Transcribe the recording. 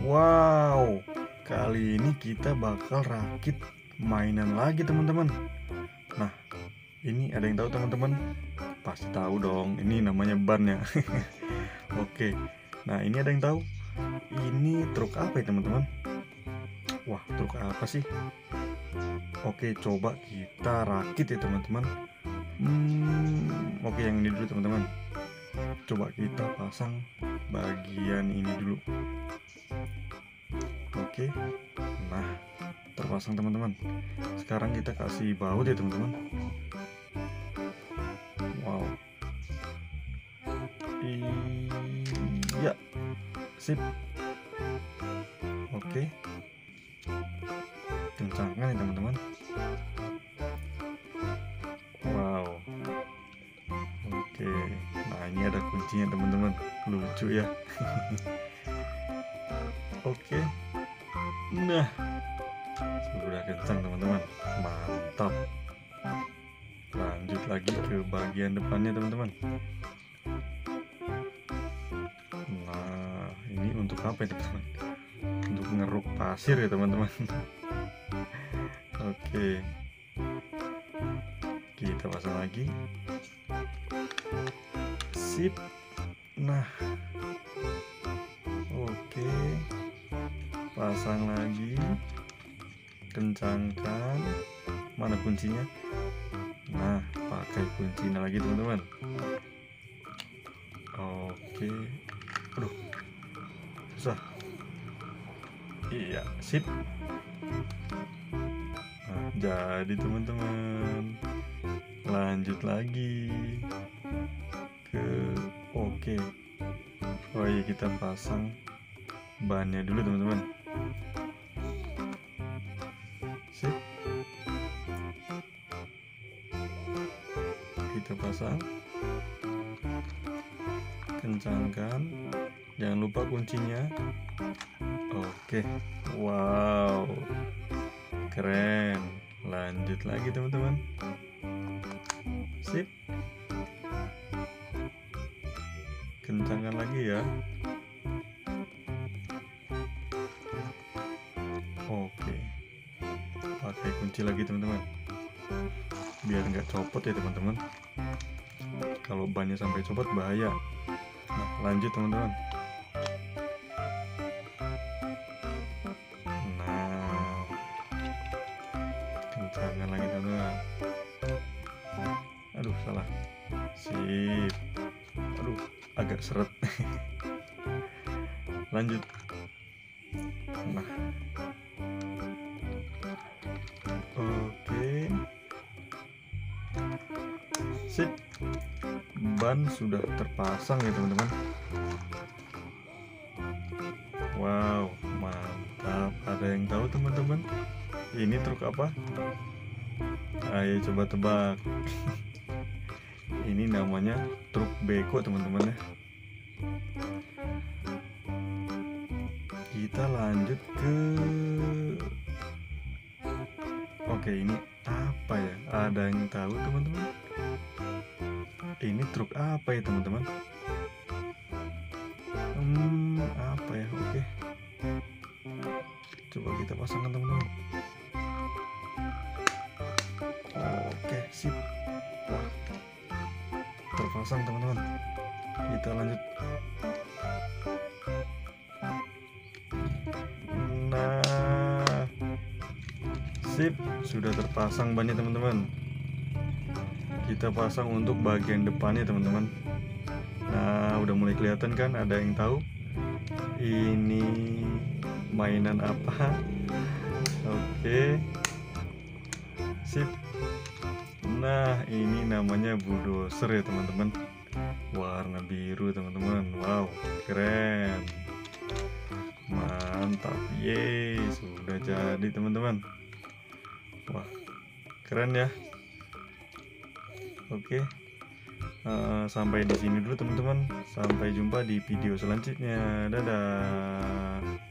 Wow, kali ini kita bakal rakit mainan lagi teman-teman. Nah, ini ada yang tahu teman-teman? Pasti tahu dong, ini namanya ban ya. Oke, nah ini ada yang tahu? Ini truk apa ya teman-teman? Wah, truk apa sih? Oke, coba kita rakit ya teman-teman. Oke, yang ini dulu teman-teman. Coba kita pasang bagian ini dulu. Oke, nah terpasang teman-teman. Sekarang kita kasih baut ya teman-teman. Wow, iya, sip. Oke, kencangkan ya teman-teman. Wow, oke. Nah ini ada kuncinya teman-teman, lucu ya. Oke, nah sudah kencang teman-teman, mantap. Lanjut lagi ke bagian depannya teman-teman. Nah ini untuk apa ya teman-teman? Untuk ngeruk pasir ya teman-teman. Oke, kita pasang lagi. Sip. Nah, oke, pasang lagi, kencangkan. Mana kuncinya? Nah, pakai kuncinya lagi teman-teman. Oke, aduh, susah. Iya, sip. Nah, jadi teman-teman, lanjut lagi ke oke. Oh iya, kita pasang bannya dulu teman-teman. Sip, kita pasang, kencangkan, jangan lupa kuncinya. Oke, wow, keren. Lanjut lagi teman-teman. Sip, kencangkan lagi ya. Oke, pakai kunci lagi teman-teman, biar nggak copot ya teman-teman. Kalau bannya sampai copot bahaya. Nah, lanjut teman-teman. Nah, kencangkan lagi teman-teman. Aduh, salah. Sip. Aduh, agak seret. Lanjut. Nah, oke, sip. Ban sudah terpasang ya teman-teman. Wow, mantap. Ada yang tahu teman-teman? Ini truk apa? Ayo coba tebak. Ini namanya truk beko teman-teman ya. Kita lanjut ke oke, ini apa ya? Ada yang tahu teman-teman? Ini truk apa ya teman-teman? Apa ya? Oke, coba kita pasangkan teman-teman. Oke, sip. Wah, terpasang teman-teman. Kita lanjut. Nah, sip, sudah terpasang bannya teman-teman. Kita pasang untuk bagian depannya teman-teman. Nah, udah mulai kelihatan kan? Ada yang tahu ini mainan apa? Oke, sip. Nah, ini namanya bulldozer ya teman-teman, warna biru teman-teman. Wow, keren, mantap. Yeay, sudah jadi teman-teman. Wah, keren ya. Oke, sampai di sini dulu teman-teman. Sampai jumpa di video selanjutnya. Dadah.